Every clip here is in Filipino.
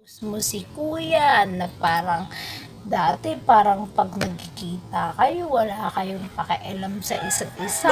Mo si kuya na parang dati parang pag nagkikita kayo wala kayong pakialam sa isa't isa.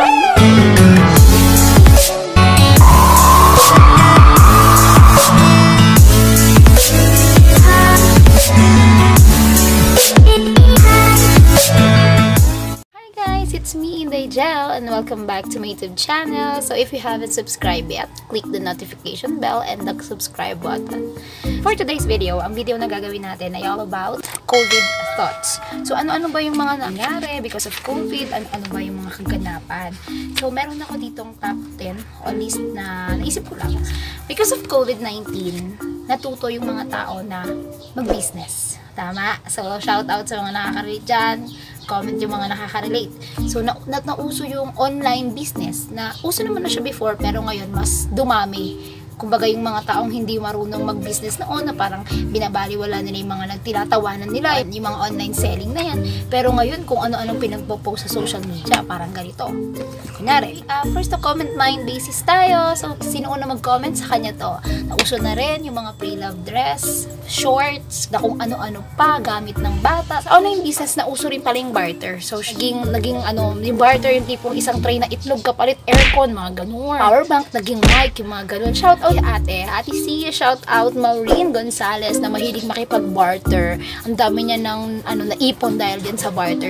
It's me, Inday Gel, and welcome back to my YouTube channel. So if you haven't subscribed yet, click the notification bell and the subscribe button. For today's video, ang video na gagawin natin ay all about COVID thoughts. So ano-ano ba yung mga nangyari because of COVID, ano ba yung mga kaganapan. So meron ako ditong top 10 o list na naisip ko lang. Because of COVID-19, natuto yung mga tao na mag-business. Tama? So shout out sa mga nakaka-relate dyan. Comment yung mga nakaka-relate. So, nauso yung online business na uso naman na siya before pero ngayon mas dumami. Kumbaga yung mga taong hindi marunong mag-business noon na parang binabaliwala nila yung mga nagtinatawanan nila, yung mga online selling na yan. Pero ngayon kung ano-anong pinagpo-post sa social media, parang ganito. Kunyari, first to comment mind basis tayo. So, sino una mag-comment sa kanya to? Nauso na rin yung mga pre-love dress, shorts, na kung ano-ano pa, gamit ng bata. Sa online business, nauso rin pala yung barter. So, naging yung barter, yung tipong isang tray na itlog kapalit, aircon, mga ganun. Powerbank, naging mic, yung mga ganun. Shout out ate Sia, shout out Maureen Gonzalez na mahilig makipag-barter. Ang dami niya ng naipon dahil din sa barter.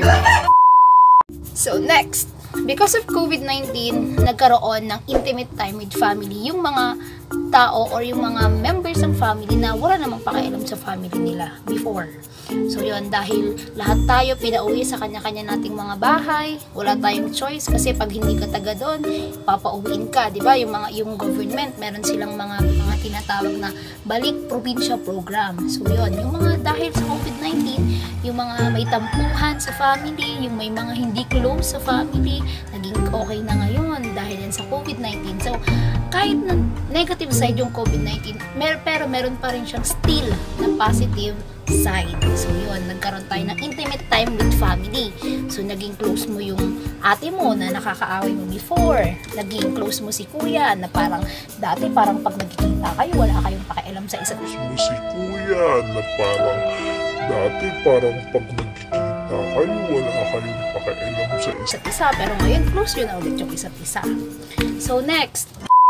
So next, because of COVID-19, nagkaroon ng intimate time with family yung mga tao or yung mga members ng family na wala namang pakialam sa family nila before. So yun, dahil lahat tayo pinauwi sa kanya-kanya nating mga bahay, wala tayong choice kasi pag hindi ka taga doon, papauwiin ka, di ba? Yung government, meron silang mga tinatawag na balik probinsya program. So yun, yung mga dahil sa COVID-19, yung mga may tampuhan sa family, yung may mga hindi close sa family, naging okay na ngayon dahil yan sa COVID-19. So kahit na negative side yung COVID-19, pero meron pa rin siyang still na positive side. So yun, nagkaroon tayo ng intimate time with family. So naging close mo yung ate mo na nakakaaway mo before. Naging close mo si kuya na parang dati parang pag nagkikita kayo wala kayong pakialam sa isa't isa. Mo si kuya na parang dati parang pag nagkikita kayo wala kayong pakialam sa isa't isa. Pero ngayon close yun na ulit yung isa't isa. So next,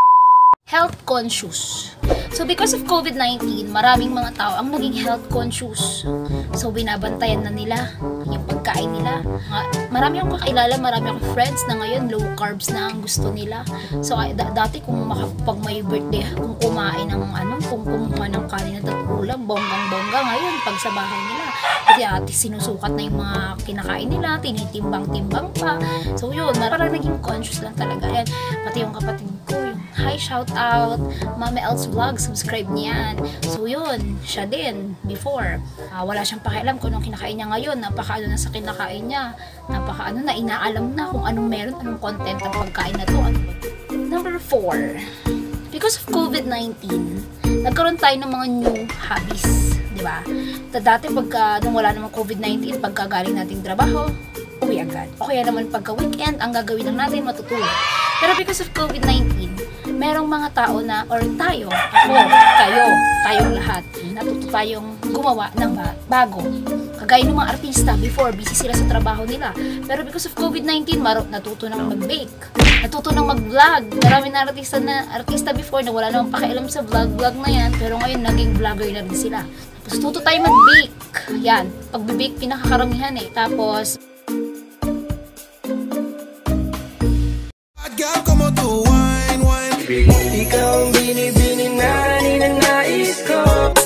health conscious. So because of COVID-19, maraming mga tao ang naging health conscious. So binabantayan na nila yung pagkain nila. Marami akong kakilala, marami akong friends na ngayon low carbs na ang gusto nila. So dati kung pag may birthday, kung kumain ng kung kumuha ng kanin at ulam, bonggang-bongga, ngayon pag sa bahay nila, kasi sinusukat na yung mga kinakain nila, tinitimbang-timbang pa. So yun, parang naging conscious lang talaga. Yan, pati yung kapatid ko, hi, shout out, Mama Els Vlog, subscribe niyan. So yun, siya din, before, wala siyang pakialam kung anong kinakain niya ngayon, napakaano na sa kinakain niya, napakaano na, inaalam na kung anong meron, anong content ng pagkain na to. Number 4, because of COVID-19, nagkaroon tayo ng mga new hobbies, di ba? Dati nung wala namang COVID-19, pagka galing nating trabaho, uwi agad. O kaya naman pagka weekend, ang gagawin lang natin, matutulog. Pero because of COVID-19, merong mga tao na, or tayo, ako, tayong lahat, natuto tayong gumawa ng bago. Kagaya ng mga artista, before, busy sila sa trabaho nila. Pero because of COVID-19, natuto nang mag-bake, natuto nang mag-vlog. Marami na artista before na wala namang pakialam sa vlog na yan, pero ngayon naging vlogger na rin sila. Tapos tuto tayo mag-bake. Yan, pag-bake pinakakaramihan eh. Tapos, ikaw ang binibini na ninanais ko.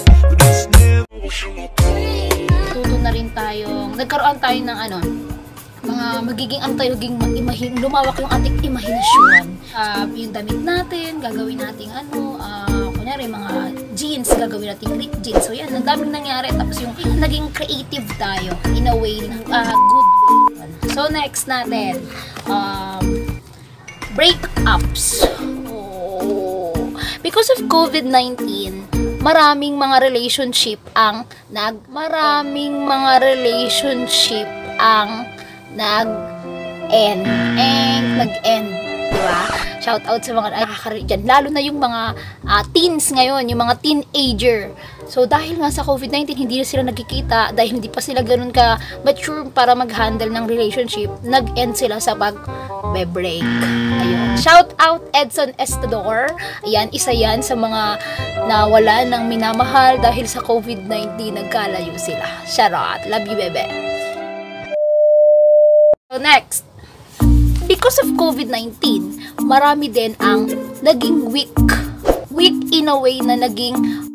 Tuto na rin nagkaroon tayo ng mga magiging lumawak yung ating imahinasyon. Yung damit natin, gagawin nating kunyari mga jeans, gagawin nating ripped jeans. So yan, ang daming nangyari. Tapos yung naging creative tayo in a way, good way. So next natin, breakups. Because of COVID-19, maraming mga relationship ang nag-end. di ba? Shout out sa mga nakakarinig dyan. Lalo na yung mga teens ngayon, yung mga teenager. So, dahil nga sa COVID-19, hindi na sila nagkikita, dahil hindi pa sila ganun ka mature para mag-handle ng relationship, nag-end sila sa pag-break. Ayun. Shout out Edson Estador. Ayan, isa yan sa mga nawala ng minamahal dahil sa COVID-19, nagkalayo sila. Charot. Love you, bebe. So, next. Because of COVID-19, marami din ang naging weak. Weak in a way na naging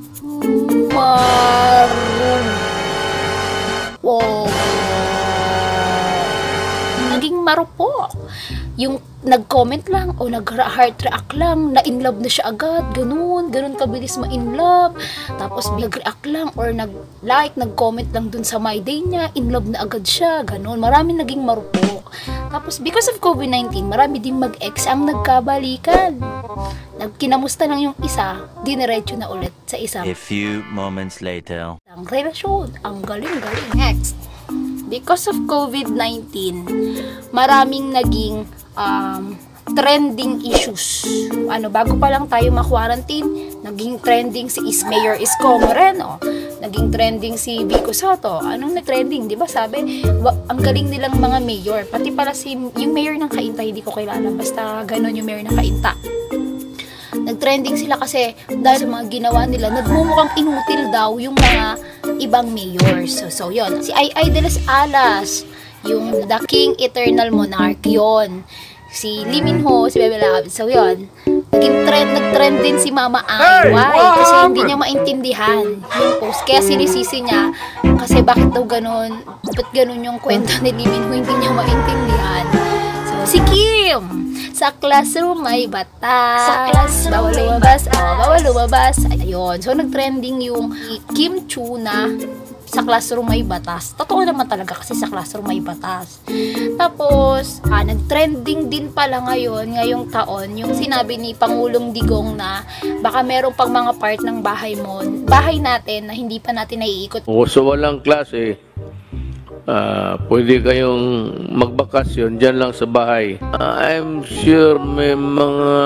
naging marupok. Yung nag-comment lang o nag-heart react lang, na in love na siya agad, ganun kabilis ma-in love. Tapos nag-react lang or nag-like, nag-comment lang dun sa my day niya, in love na agad siya, ganun. Marami naging marupok. Tapos because of COVID-19, marami din mag-ex ang nagkabalikan. Nagkinamusta lang yung isa, diniretso na ulit sa isang A few moments later. ang relasyon. Ang galing-galing. Next. Because of COVID-19, maraming naging trending issues. Bago pa lang tayo ma-quarantine, naging trending si Mayor Isko Moreno. Naging trending si Vico Soto. Anong na-trending? Diba sabi, ang galing nilang mga mayor. Pati pala yung mayor ng Cainta, hindi ko kilala. Basta ganun yung mayor ng Cainta. Nag-trending sila kasi dahil sa mga ginawa nila, nagmumukhang inutil daw yung mga ibang mayors. So yun. Si Ay de las Alas, yung The King Eternal Monarch, yun. Si Lee Min-ho, si Bebe Lab. So yun. Nag-trend din si Mama Ay. Why? Kasi hindi niya maintindihan yung post. Kaya sinisisi niya. Kasi bakit daw ganun? Ba't ganun yung kwento ni Lee Min-ho? Hindi niya maintindihan. So, si Kim! Sa classroom may batas. Bawal lumabas. Bawal lumabas. Ayun. So, nag-trending yung Kim Chu na sa classroom may batas. Totoo naman talaga kasi sa classroom may batas. Tapos, nag-trending din pala ngayong taon, yung sinabi ni Pangulong Digong na baka meron pang mga part ng bahay natin na hindi pa natin naiikot. O so walang klase, pwede kayong magbakasyon dyan lang sa bahay. I'm sure may mga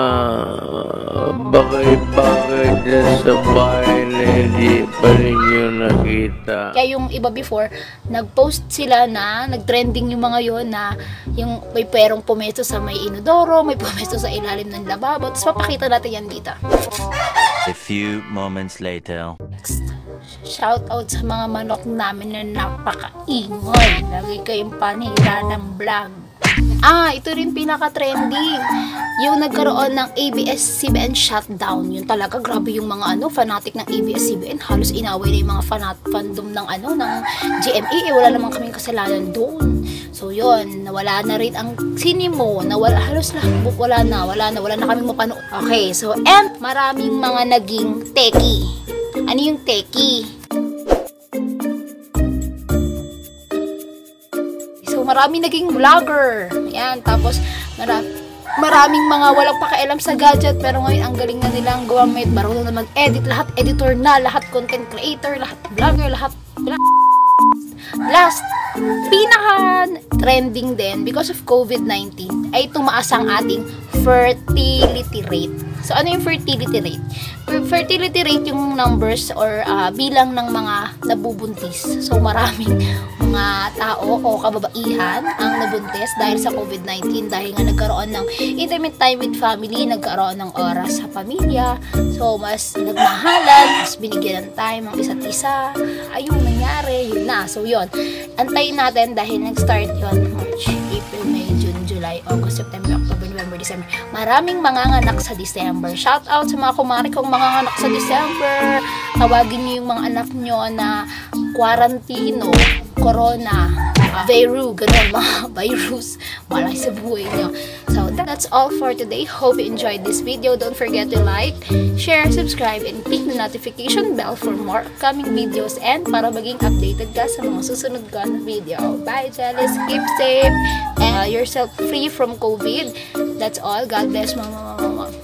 bagay-bagay dyan sa bahay na hindi pa ninyo nakita. Kaya yung iba before, nag-post sila na, nag-trending yung mga yon na yung may perong pumesto sa may inodoro, may pumesto sa ilalim ng lababo. Tapos papakita natin yan dito. A few moments later. Shout out sa mga manok namin na napakaingay. Lagi kayong panira ng vlog. Ito rin pinaka-trending. Yung nagkaroon ng ABS-CBN shutdown. Yun talaga, grabe yung mga fanatic ng ABS-CBN. Halos inaway na yung mga fandom ng ng GMA. Wala namang kaming kasalanan doon. So yun, nawala na rin ang sinimo. Halos lahat, wala na kaming mapanood. Okay, so and maraming mga naging techie. Ano yung techie? So, maraming naging vlogger. Yan. Tapos, maraming mga walang pakialam sa gadget. Pero ngayon, ang galing na nilang gumamit. Marunong na mag-edit. Lahat editor na. Lahat content creator. Lahat vlogger. Lahat last, pinaka-trending din because of COVID-19 ay tumaas ang ating fertility rate. So, ano yung fertility rate? Fertility rate yung numbers or bilang ng mga nabubuntis. So, maraming mga tao o kababaihan ang nabuntis dahil sa COVID-19 dahil nga nagkaroon ng intimate time with family, nagkaroon ng oras sa pamilya. So, mas nagmahalan, mas binigyan ng time ang isa't isa. Ayun, nangyari, yun na. So, yun. Antayin natin dahil nag-start yun March, April, May, June, July, August, September, October, November, December. Maraming manganganak sa December. Shout out sa mga kumari kong manganganak sa December. Tawagin niyo yung mga anak nyo na quarantino, corona, viru, ganun, mga virus, malay sa buhay nyo. So, that's all for today. Hope you enjoyed this video. Don't forget to like, share, subscribe, and click the notification bell for more upcoming videos and para maging updated ka sa mga susunod ko na video. Bye, Jellies. Keep safe and yourself free from COVID. That's all. God bless, mama.